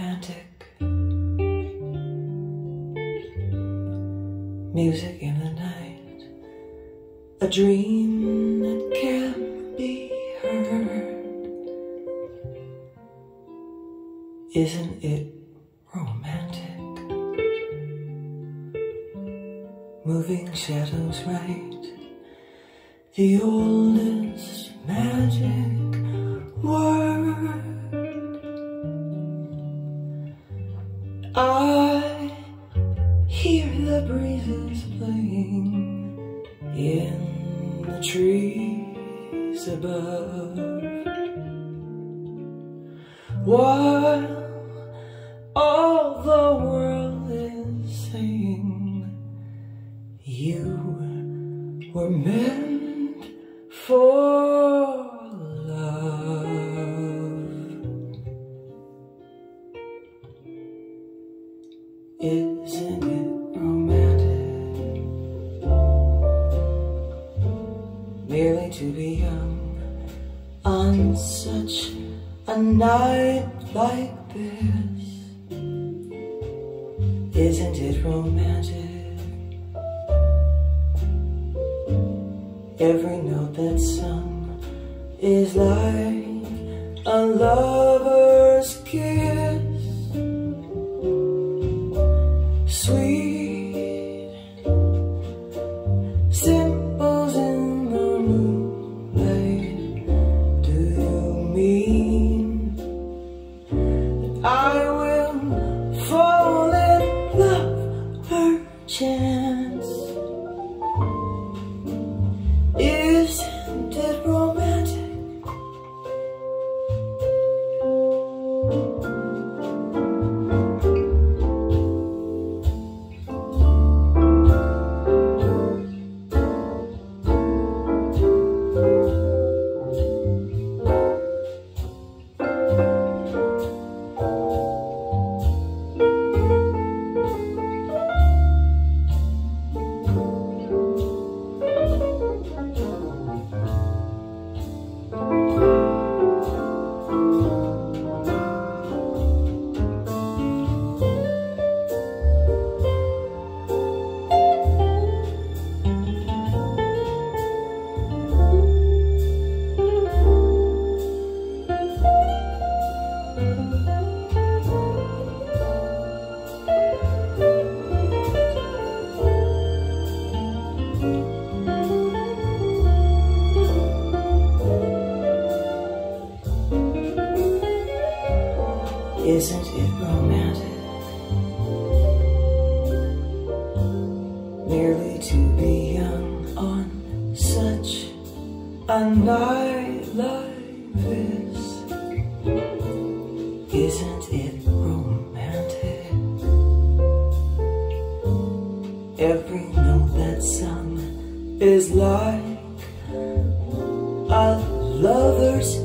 romantic? Music in the night, a dream that can't be heard. Isn't it romantic? Moving shadows right, the oldest magic word. I hear the breezes playing in the trees above, while all the world is saying you were meant for love. Isn't it romantic? Merely to be young on such a night like this. Isn't it romantic? Every note that's sung is like a lover's kiss. Sweet simples in the moonlight. Do you mean that I will fall in love perchance? Isn't it romantic? Isn't it romantic? Merely to be young on such a night like this. Isn't it romantic? Every note that's sung is like a lover's